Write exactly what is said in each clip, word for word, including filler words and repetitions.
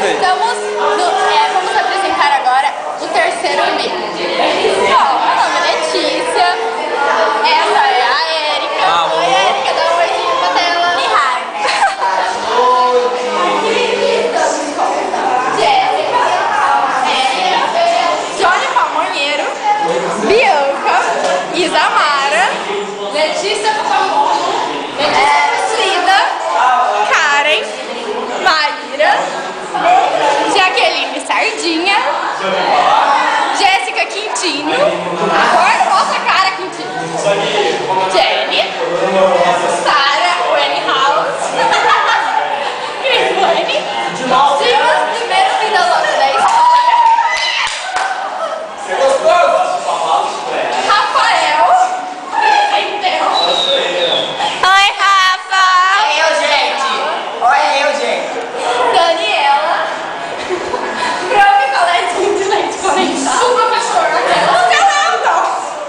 Estamos no, é, vamos apresentar agora o terceiro B. Bom, meu nome é Letícia, essa é a Érica. Ah, oi, Érica, dá um beijinho pra tela. E hi. Estamos com Jéssica, Érica, Johnny Pamonheiro, Bianca, Isamara, Letícia Pamonheiro, é, Cida, Karen, Maíra, Jaqueline Sardinha, Jéssica Quintino, agora mostra a cara, Quintino, Jenny, Sara, Wenny House, Crislane, Dimas, primeiro vida louca da história, Rafael, Entendeu? Oi, Rafa! É eu, gente! Olha eu, gente! Daniela, Grove Coletinho de leite condensado. Sua professora, não sei não,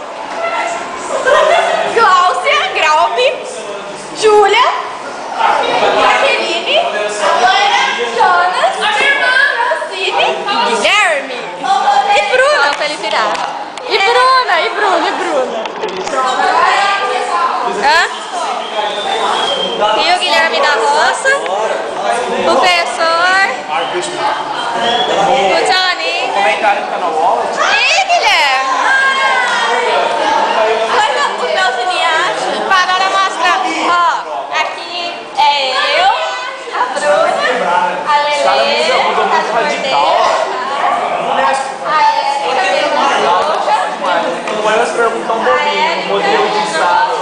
Cláudia, Graube, Júlia, Jaqueline, Jonas, a minha irmã, Francine e Guilherme. E Bruna, pra ele virar. E Bruna, e Bruna, e Bruna. Hã? E o Guilherme da Roça, o professor, o Johnny. Comentário no canal Wall. E Guilherme. Olha o meu cineasta. Para agora mostrar. Ó, aqui é eu, a Bruna, a Lelê, a Érica, a Érica, Não é as perguntas um pouquinho, modelo de estado.